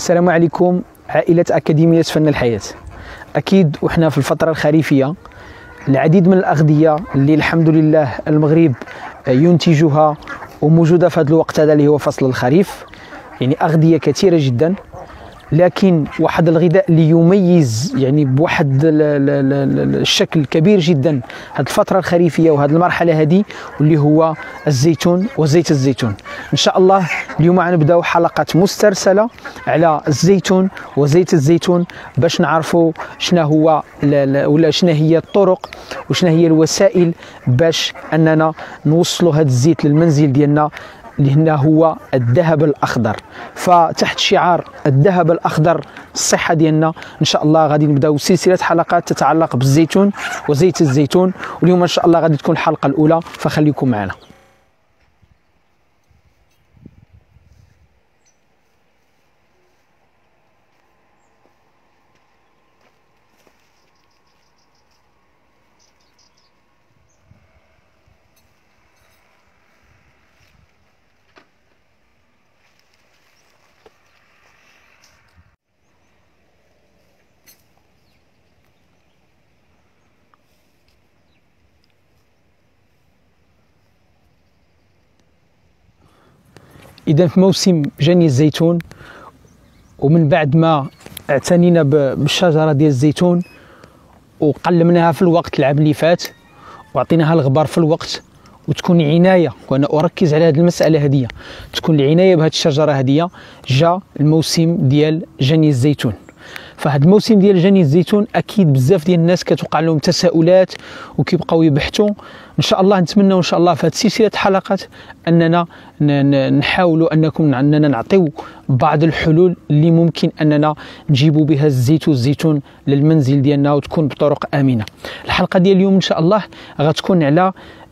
السلام عليكم عائلة أكاديمية فن الحياة. أكيد وإحنا في الفترة الخريفية العديد من الأغذية اللي الحمد لله المغرب ينتجها وموجودة في هذا الوقت هذا اللي هو فصل الخريف، يعني أغذية كثيرة جدا، لكن واحد الغذاء اللي يميز يعني بواحد الشكل كبير جدا هذه الفترة الخريفية وهذه المرحلة هذه، واللي هو الزيتون وزيت الزيتون. إن شاء الله اليوم غنبداو حلقات مسترسلة على الزيتون وزيت الزيتون باش نعرفوا شنو هو ولا شنو هي الطرق وشنو هي الوسائل باش أننا نوصلوا هذا الزيت للمنزل ديالنا، لأنه هو الذهب الأخضر. فتحت شعار الذهب الأخضر الصحة ديالنا إن شاء الله غادي نبداو سلسلة حلقات تتعلق بالزيتون وزيت الزيتون، واليوم إن شاء الله غادي تكون الحلقة الأولى، فخليكم معنا. إذا في موسم جني الزيتون، ومن بعد ما اعتنينا بالشجرة ديال الزيتون وقلمناها في الوقت العام اللي فات وعطيناها الغبار في الوقت، وتكون عناية، وأنا أركز على هذه المسألة هذه، تكون العناية بهذه الشجرة هذه، جاء الموسم ديال جني الزيتون. فهاد الموسم ديال جني الزيتون اكيد بزاف ديال الناس كتوقع لهم تساؤلات وكيبقاو يبحثوا. ان شاء الله نتمنى ان شاء الله في هذه سلسله حلقات اننا نحاولوا اننا نعطيو بعض الحلول اللي ممكن اننا نجيبوا بها الزيت والزيتون للمنزل ديالنا وتكون بطرق امنه. الحلقه ديال اليوم ان شاء الله غتكون على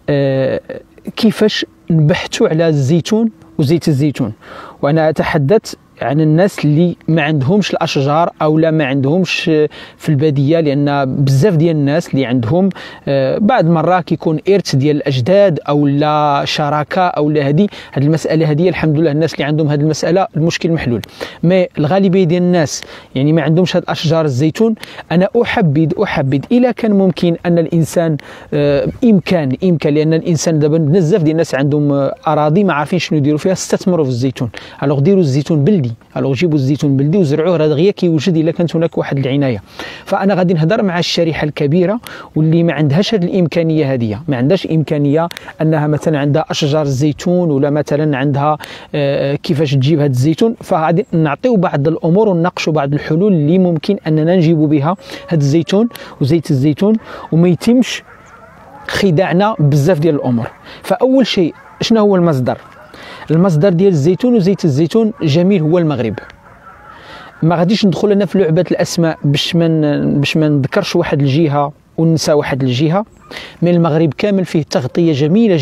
كيفاش نبحثوا على الزيتون وزيت الزيتون، وانا اتحدث عن الناس اللي ما عندهمش الاشجار او لا ما عندهمش في الباديه، لان بزاف ديال الناس اللي عندهم بعض المرات كيكون ارث ديال الاجداد او لا شراكه او لا هذه المساله هذه الحمد لله الناس اللي عندهم هذه المساله المشكل محلول. ما الغالبيه ديال الناس يعني ما عندهمش هاد اشجار الزيتون. انا احبذ الى كان ممكن ان الانسان امكان لان الانسان دابا بزاف ديال الناس عندهم اراضي ما عارفين شنو يديروا فيها، استثمروا في الزيتون. الوغ ديروا الزيتون بلدي، الوغ جيبوا الزيتون بلدي وزرعوه، هذا غير كيوجد الا كانت هناك واحد العنايه. فانا غادي نهضر مع الشريحه الكبيره واللي ما عندهاش هذه الامكانيه هذه، ما عندهاش امكانيه انها مثلا عندها اشجار الزيتون ولا مثلا عندها كيفاش تجيب هذا الزيتون. فغادي نعطيو بعض الامور ونناقشوا بعض الحلول اللي ممكن اننا نجيبوا بها هذا الزيتون وزيت الزيتون وما يتمش خداعنا بزاف ديال الامور. فاول شيء شنو هو المصدر ديال الزيتون وزيت الزيتون؟ جميل، هو المغرب. ما غاديش ندخل انا في لعبه الاسماء باش ما نذكرش واحد الجهه وننسى واحد الجهه. من المغرب كامل فيه تغطيه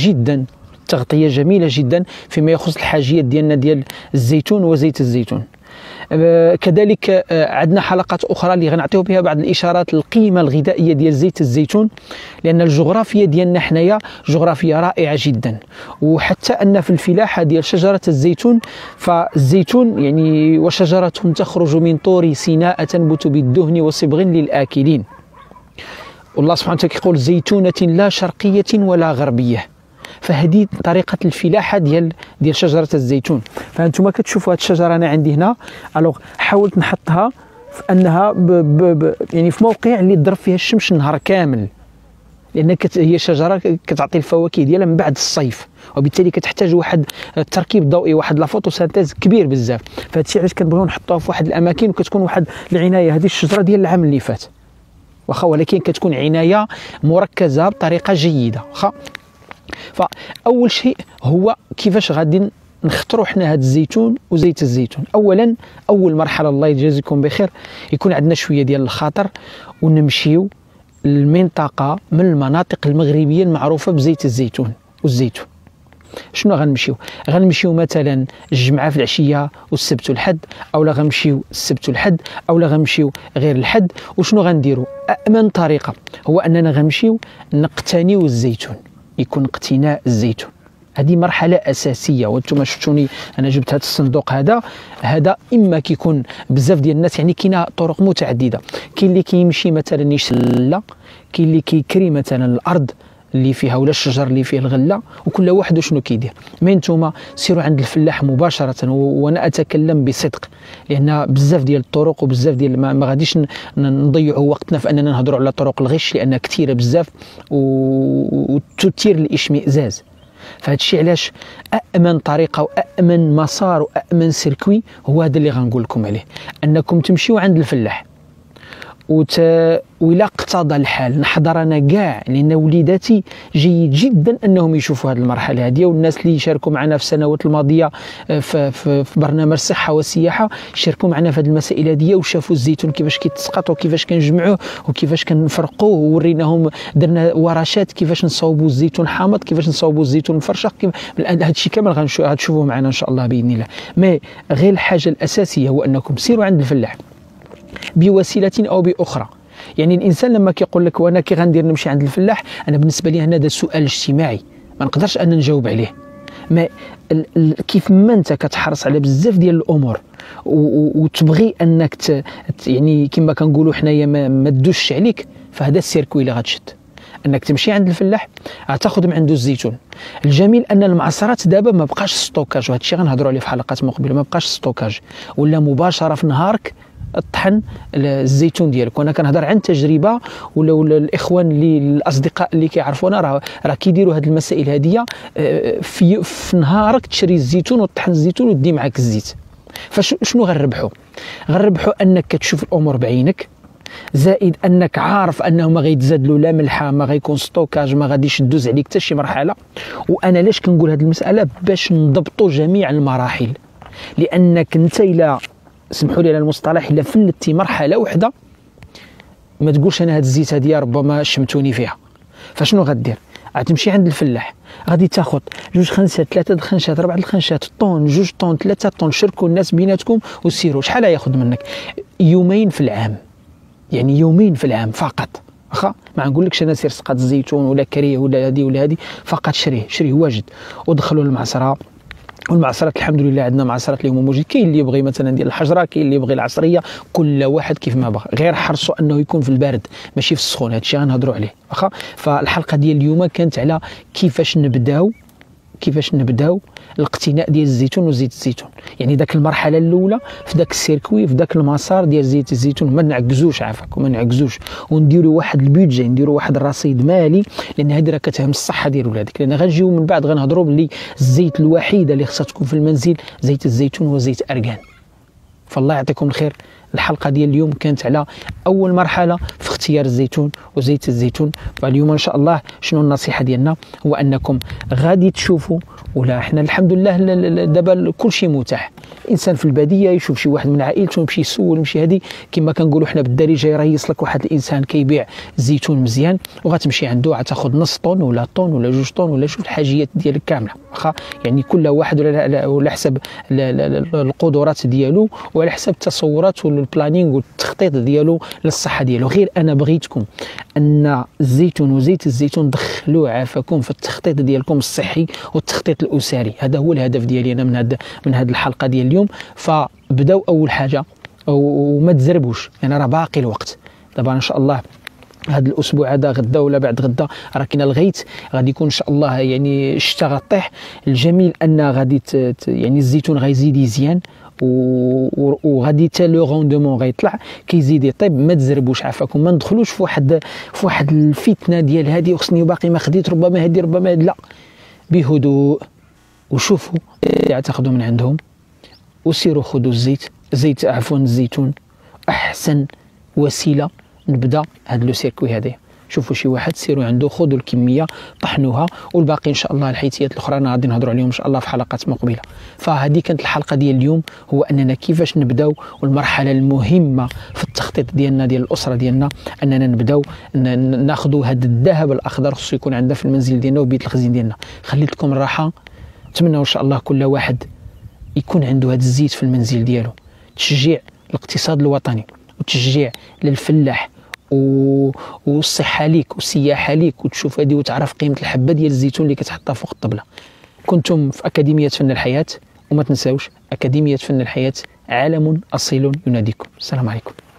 جميله جدا فيما يخص الحاجيات ديالنا ديال الزيتون وزيت الزيتون. كذلك عندنا حلقات اخرى اللي غنعطيو بها بعض الاشارات للقيمه الغذائيه ديال زيت الزيتون، لان الجغرافيا ديالنا حنايا جغرافيا رائعه جدا. وحتى ان في الفلاحه ديال شجره الزيتون، فالزيتون يعني وشجره تخرج من طور سيناء تنبت بالدهن وصبغ للاكلين. والله سبحانه وتعالى يقول زيتونه لا شرقيه ولا غربيه. فهذه طريقه الفلاحه ديال شجره الزيتون. فانتم كتشوفوا هذه الشجره انا عندي هنا، الوغ حاولت نحطها في انها يعني في موقع اللي تضرب فيها الشمس النهار كامل، لان هي شجره كتعطي الفواكه ديالها من بعد الصيف، وبالتالي كتحتاج واحد التركيب ضوئي، واحد لا فوتوسينتيز كبير بزاف. فهذا الشيء علاش كنبغيو نحطوها في واحد الاماكن وكتكون واحد العنايه. هذه الشجره ديال العام اللي فات واخا، ولكن كتكون عنايه مركزه بطريقه جيده واخا. فاول شيء هو كيفاش غادي نختاروا حنا هذا الزيتون وزيت الزيتون. اولا اول مرحله الله يجازيكم بخير يكون عندنا شويه ديال الخاطر ونمشيو للمنطقه من المناطق المغربيه المعروفه بزيت الزيتون والزيتون. شنو غنمشيو مثلا الجمعه في العشيه والسبت والحد، او لا غنمشيو السبت والحد، او لا غنمشيو غير الحد. وشنو غنديروا؟ امن طريقه هو اننا غنمشيو نقتنيو الزيتون، يكون اقتناء الزيتون. هذه مرحله اساسيه. وانتم شفتوني انا جبت هذا الصندوق هذا اما كيكون بزاف ديال الناس، يعني كاينه طرق متعدده. كاين اللي كيمشي مثلا يشلى، كاين اللي كيكري مثلا الارض اللي فيها ولا الشجر اللي فيه الغله، وكل واحد شنو كيدير. مي نتوما سيروا عند الفلاح مباشره، وانا اتكلم بصدق، لان بزاف ديال الطرق وبزاف ديال ما غاديش نضيعوا وقتنا في اننا نهضروا على طرق الغش، لانها كثيره بزاف وتثير الاشمئزاز. فهذا الشيء علاش أأمن طريقة وأأمن مسار وأأمن سيركوي هو هذا اللي غنقول لكم عليه، أنكم تمشيو عند الفلاح وإلا اقتضى الحال نحضر أنا كاع، لأن وليداتي جيد جدا أنهم يشوفوا هذه المرحلة هذه، والناس اللي شاركوا معنا في السنوات الماضية في برنامج الصحة والسياحة شاركوا معنا في هذه المسائل هذه، وشافوا الزيتون كيفاش كيتسقط وكيفاش كنجمعوه وكيفاش كنفرقوه، ووريناهم درنا ورشات كيفاش نصاوبوا الزيتون حامض، كيفاش نصاوبوا الزيتون مفرشق. هذا الشيء كامل غتشوفوه معنا إن شاء الله بإذن الله. مي غير الحاجة الأساسية هو أنكم سيروا عند الفلاح بوسيله او باخرى. يعني الانسان لما كيقول لك وانا كي غندير نمشي عند الفلاح، انا بالنسبه لي هذا سؤال اجتماعي ما نقدرش انا نجاوب عليه. ما كيف ما انت كتحرص على بزاف ديال الامور وتبغي انك يعني كما كنقولوا حنايا ما تدوش عليك، فهذا السيركوي اللي غتشد انك تمشي عند الفلاح غتاخذ من عنده الزيتون. الجميل ان المعصرات دابا ما بقاش ستوكاج، وهذا الشيء غنهضروا عليه في حلقات مقبله. ما بقاش ستوكاج، ولا مباشره في نهارك طحن الزيتون ديالك. وانا كنهضر عن تجربه، ولا الاخوان اللي الاصدقاء اللي كيعرفونا راه كيديروا هذه المسائل هذه. في نهارك تشري الزيتون وتطحن الزيتون ودي معك الزيت. فشنو غنربحوا؟ غنربحوا انك كتشوف الامور بعينك، زائد انك عارف انه ما غيتزاد لا ملحه، ما غيكون ستوكاج، ما غاديش تدوز عليك حتى شي مرحله. وانا لاش كنقول هذه المساله؟ باش نضبطوا جميع المراحل، لانك انت الى سمحوا لي على المصطلح الا فلتي مرحله واحده ما تقولش انا هاد الزيت هذه ربما شمتوني فيها. فشنو غدير؟ غتمشي عند الفلاح، غادي تاخذ 2 خنشات 3 خنشات 4 الخنشات، طون 2 طون 3 طون، شركوا الناس بيناتكم وسيروا. شحال ياخذ منك؟ يومين في العام، يعني يومين في العام فقط. واخا ما نقولكش انا سير سقط الزيتون ولا كريه ولا هذه فقط شريه واجد ودخلوا المعصره. والمعصرات الحمد لله عندنا معصرات اللي هما موجود. كاين اللي يبغي مثلا ديال الحجره، كاين اللي يبغي العصريه، كل واحد كيف ما بغى، غير حرصوا انه يكون في البارد ماشي في السخون. هادشي غنهضروا عليه واخا. فالحلقه ديال اليوم كانت على كيفاش نبداو الاقتناء ديال الزيتون وزيت الزيتون، يعني ذاك المرحله الاولى في ذاك السيركوي، في ذاك المسار ديال زيت الزيتون. ما نعكزوش عافاكم، ما نعكزوش، ونديروا واحد البيدجي، نديروا واحد الرصيد مالي، لان هذه راه كتهم الصحه ديال ولادك. لان غنجيو من بعد غنهضروا باللي الزيت الوحيده اللي خصها تكون في المنزل زيت الزيتون وزيت ارغان. فالله يعطيكم الخير. الحلقه ديال اليوم كانت على اول مرحله في اختيار الزيتون وزيت الزيتون. فاليوم ان شاء الله شنو النصيحه ديالنا؟ هو انكم غادي تشوفوا، ولا احنا الحمد لله دابا كل شيء متاح. الانسان في الباديه يشوف شي واحد من عائلته يمشي يسول، يمشي هذه كما كنقولوا حنا بالدارجه، يريص لك واحد الانسان كيبيع زيتون مزيان، وغتمشي عنده غتاخذ نص طون ولا طون ولا 2 طون، ولا شوف الحاجيات ديالك كامله واخا. يعني كل واحد ولا حسب القدرات ديالو وعلى حسب التصورات والبلانينغ والتخطيط ديالو للصحه ديالو. غير انا بغيتكم ان الزيتون وزيت الزيتون دخلوه عافاكم في التخطيط ديالكم الصحي والتخطيط الاسري. هذا هو الهدف ديالي انا من هذه الحلقه ديال اليوم. فبداو اول حاجه وما تزربوش، يعني راه باقي الوقت. دابا ان شاء الله هذا الاسبوع هذا غدا ولا بعد غدا راه كاين الغيث، غادي يكون ان شاء الله يعني الشتا غطيح. الجميل ان غادي يعني الزيتون غيزيد يزيان، وغادي حتى لو روندمون غيطلع كيزيد يطيب. ما تزربوش عافاكم، ما ندخلوش في واحد الفتنه ديال هذه وخصني باقي ما خديت ربما هذه ربما لا. بهدوء وشوفوا تاخذوا من عندهم وسيروا خذوا الزيتون. احسن وسيله نبدا هذا لو سيركوي هذا. شوفوا شي واحد سيروا عنده خذوا الكميه طحنوها، والباقي ان شاء الله الحيتيات الاخرى انا غادي نهضروا عليهم ان شاء الله في حلقات مقبله. فهذه كانت الحلقه ديال اليوم، هو اننا كيفاش نبداو، والمرحله المهمه في التخطيط ديالنا ديال الاسره ديالنا اننا نبداو ناخذوا هذا الذهب الاخضر، خصو يكون عندنا في المنزل ديالنا وبيت الخزين ديالنا. خليت لكم الراحه، نتمنى ان شاء الله كل واحد يكون عنده هذا الزيت في المنزل ديالو. تشجيع الاقتصاد الوطني وتشجيع للفلاح والصحه ليك والسياحه ليك، وتشوف هذه وتعرف قيمه الحبه ديال الزيتون اللي كتحطها فوق الطبله. كنتم في أكاديمية فن الحياة، وما تنساوش أكاديمية فن الحياة عالم أصيل يناديكم. السلام عليكم.